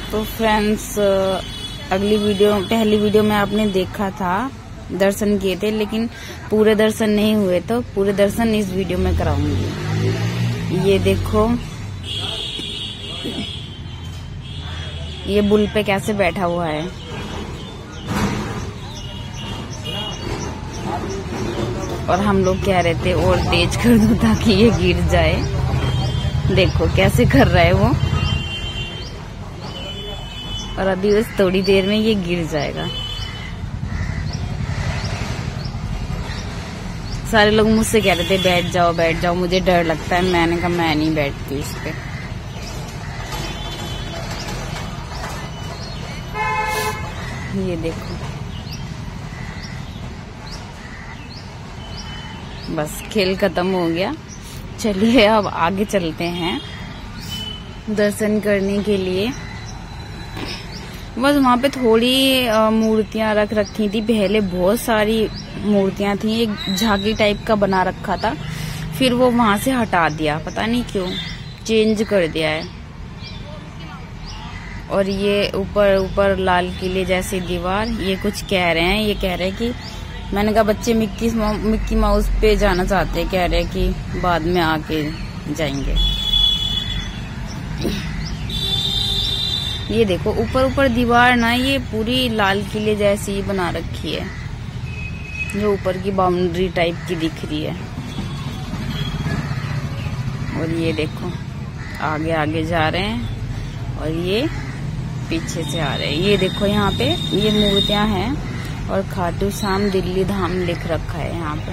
तो फ्रेंड्स, पहली वीडियो में आपने देखा था, दर्शन किए थे, लेकिन पूरे दर्शन नहीं हुए, तो पूरे दर्शन इस वीडियो में कराऊंगी। ये देखो, ये बुल पे कैसे बैठा हुआ है। और हम लोग कह रहे थे और तेज कर दो ताकि ये गिर जाए। देखो कैसे कर रहा है वो, और अभी बस थोड़ी देर में ये गिर जाएगा। सारे लोग मुझसे कह रहे थे बैठ जाओ बैठ जाओ, मुझे डर लगता है। मैंने कहा मैं नहीं बैठती इस पे। ये देखो, बस खेल खत्म हो गया। चलिए अब आगे चलते हैं दर्शन करने के लिए। बस वहां पे थोड़ी मूर्तियां रख रखी थी, पहले बहुत सारी मूर्तियां थी, एक झांकी टाइप का बना रखा था, फिर वो वहां से हटा दिया, पता नहीं क्यों चेंज कर दिया है। और ये ऊपर लाल किले जैसी दीवार, ये कुछ कह रहे हैं, ये कह रहे हैं कि, मैंने कहा बच्चे मिक्की माउस पे जाना चाहते हैं, कह रहे हैं कि बाद में आके जाएंगे। ये देखो ऊपर दीवार ना, ये पूरी लाल किले जैसी बना रखी है, जो ऊपर की बाउंड्री टाइप की दिख रही है। और ये देखो आगे आगे जा रहे हैं और ये पीछे से आ रहे हैं। ये देखो यहाँ पे ये मूर्तियां हैं और खाटू श्याम दिल्ली धाम लिख रखा है यहाँ पे।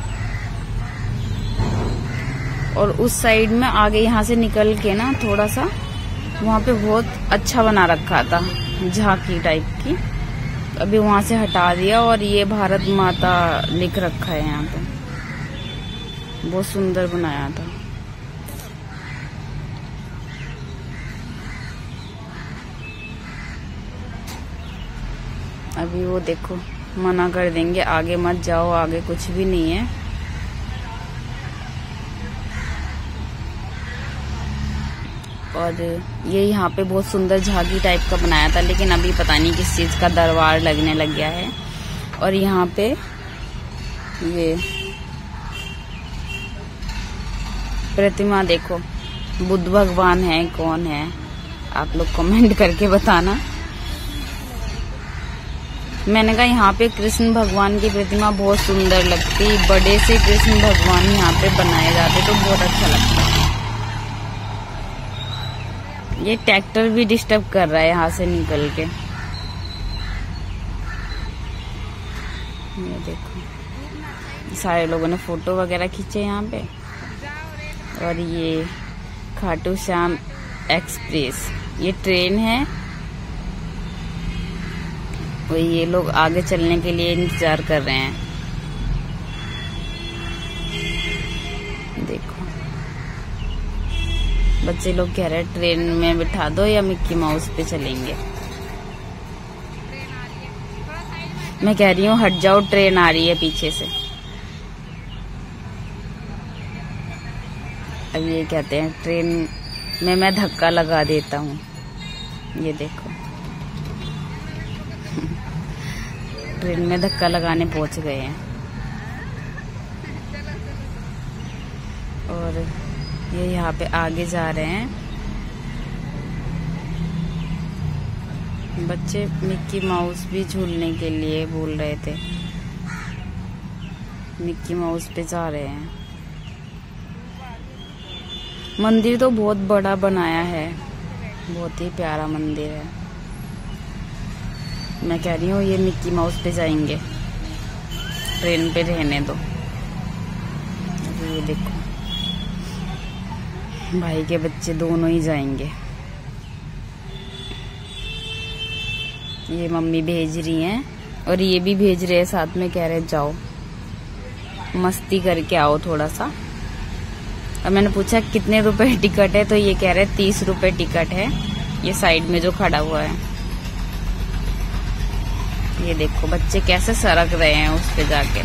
और उस साइड में आगे यहाँ से निकल के ना थोड़ा सा वहाँ पे बहुत अच्छा बना रखा था, झांकी टाइप की, अभी वहां से हटा दिया और ये भारत माता लिख रखा है यहाँ पे। बहुत सुंदर बनाया था। अभी वो देखो मना कर देंगे, आगे मत जाओ, आगे कुछ भी नहीं है। और ये यहाँ पे बहुत सुंदर झांकी टाइप का बनाया था, लेकिन अभी पता नहीं किस चीज का दरबार लगने लग गया है। और यहाँ पे ये प्रतिमा देखो, बुद्ध भगवान है, कौन है, आप लोग कमेंट करके बताना। मैंने कहा यहाँ पे कृष्ण भगवान की प्रतिमा बहुत सुंदर लगती, बड़े से कृष्ण भगवान यहाँ पे बनाए जाते तो बहुत अच्छा लगता है। ये ट्रैक्टर भी डिस्टर्ब कर रहा है यहाँ से निकल के। ये देखो सारे लोगों ने फोटो वगैरह खींचे यहाँ पे। और ये खाटू श्याम एक्सप्रेस, ये ट्रेन है, और ये लोग आगे चलने के लिए इंतजार कर रहे हैं। देखो बच्चे लोग कह रहे हैं ट्रेन में बिठा दो या मिक्की माउस पे चलेंगे। मैं कह रही हूँ हट जाओ, ट्रेन आ रही है पीछे से। अब ये कहते हैं ट्रेन में मैं धक्का लगा देता हूँ। ये देखो ट्रेन में धक्का लगाने पहुंच गए हैं। और ये यहाँ पे आगे जा रहे हैं बच्चे। मिक्की माउस भी झूलने के लिए बोल रहे थे, मिक्की माउस पे जा रहे हैं। मंदिर तो बहुत बड़ा बनाया है, बहुत ही प्यारा मंदिर है। मैं कह रही हूँ ये मिक्की माउस पे जाएंगे, ट्रेन पे रहने दो। ये देखो भाई के बच्चे दोनों ही जाएंगे। ये मम्मी भेज रही हैं और ये भी भेज रहे हैं साथ में, कह रहे जाओ मस्ती करके आओ थोड़ा सा। और मैंने पूछा कितने रुपए टिकट है, तो ये कह रहे 30 रुपए टिकट है, ये साइड में जो खड़ा हुआ है। ये देखो बच्चे कैसे सरक रहे हैं उस पे जाके।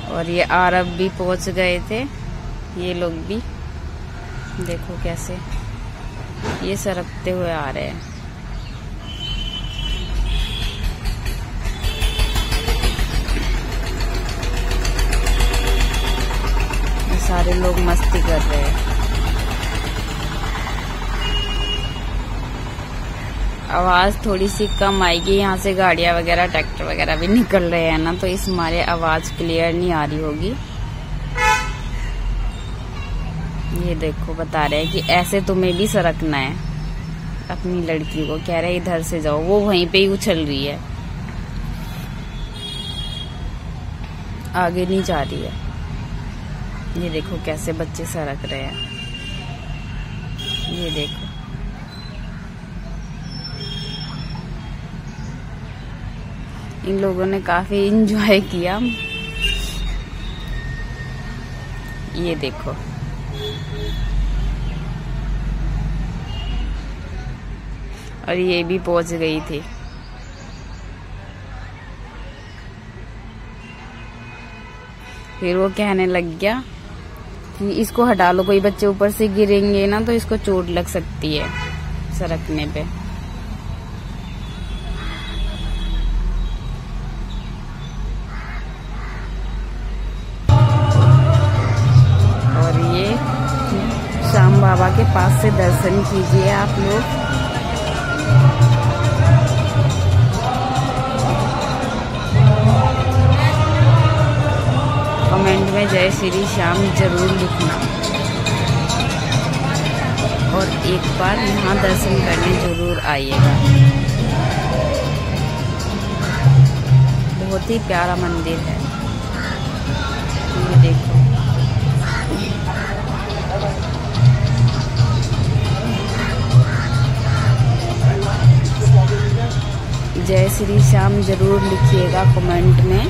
और ये आरब भी पहुंच गए थे, ये लोग भी देखो कैसे ये सरकते हुए आ रहे हैं। ये सारे लोग मस्ती कर रहे हैं। आवाज थोड़ी सी कम आएगी, यहाँ से गाड़ियां वगैरह ट्रैक्टर वगैरह भी निकल रहे हैं ना, तो इस मारे आवाज क्लियर नहीं आ रही होगी। ये देखो बता रहे हैं कि ऐसे तुम्हें भी सरकना है। अपनी लड़की को कह रहे इधर से जाओ, वो वहीं पे ही उछल रही है, आगे नहीं जा रही है। ये देखो कैसे बच्चे सरक रहे हैं, ये देखो। इन लोगों ने काफी एंजॉय किया। ये देखो और ये भी पहुंच गई थी। फिर वो कहने लग गया कि इसको हटा लो, कोई बच्चे ऊपर से गिरेंगे ना तो इसको चोट लग सकती है सरकने पे। श्याम बाबा के पास से दर्शन कीजिए आप लोग। कमेंट में जय श्री श्याम जरूर लिखना और एक बार यहाँ दर्शन करने जरूर आइएगा। बहुत ही प्यारा मंदिर है, ये देखो। जय श्री श्याम जरूर लिखिएगा कमेंट में।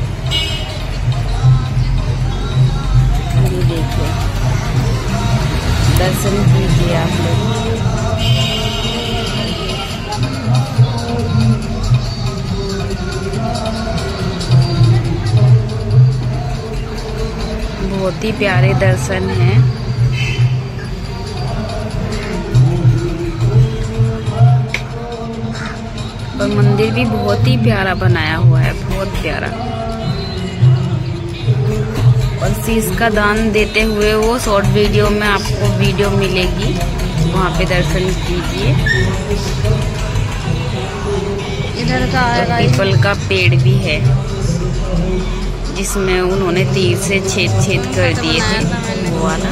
ये देखिए दर्शन कीजिए आप लोग। बहुत ही प्यारे दर्शन हैं। और मंदिर भी बहुत ही प्यारा बनाया हुआ है, बहुत प्यारा। और शीश का दान देते हुए वो शॉर्ट वीडियो में आपको वीडियो मिलेगी, वहाँ पे दर्शन कीजिए। इधर का पीपल का पेड़ भी है जिसमें उन्होंने तीर से छेद कर दिए थे, वो वाला।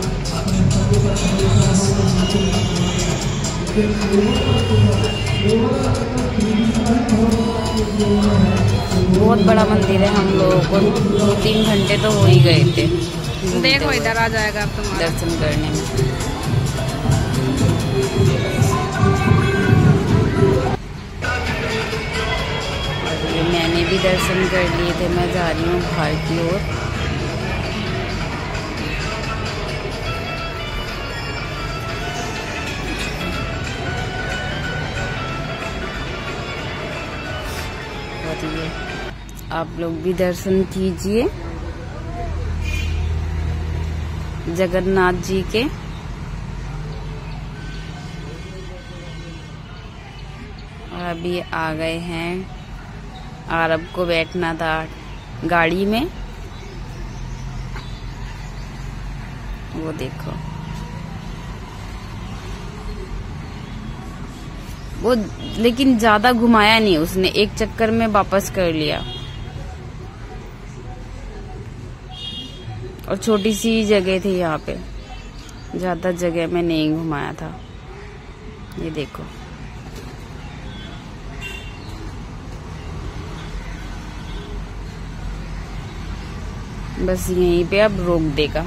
बहुत बड़ा मंदिर है, हम लोगों को 2-3 घंटे तो हो ही गए थे। देखो इधर आ जाएगा अब तुम्हारा दर्शन करने में। और ये मैंने भी दर्शन कर लिए थे, मैं जा रही हूँ घर की ओर। आप लोग भी दर्शन कीजिए जगन्नाथ जी के। और अभी आ गए हैं, आरब को बैठना था गाड़ी में, वो देखो। वो लेकिन ज्यादा घुमाया नहीं उसने, एक चक्कर में वापस कर लिया। और छोटी सी जगह थी यहाँ पे, ज्यादा जगह में नहीं घुमाया था। ये देखो बस यहीं पे अब रोक देगा।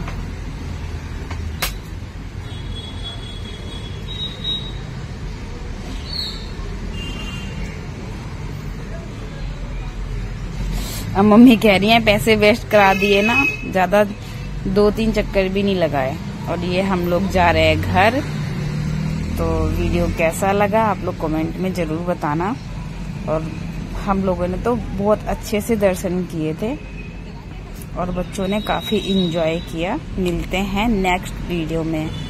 अब मम्मी कह रही हैं पैसे वेस्ट करा दिए ना, ज्यादा 2-3 चक्कर भी नहीं लगाए। और ये हम लोग जा रहे हैं घर। तो वीडियो कैसा लगा आप लोग कमेंट में जरूर बताना। और हम लोगों ने तो बहुत अच्छे से दर्शन किए थे। और बच्चों ने काफी इंजॉय किया। मिलते हैं नेक्स्ट वीडियो में।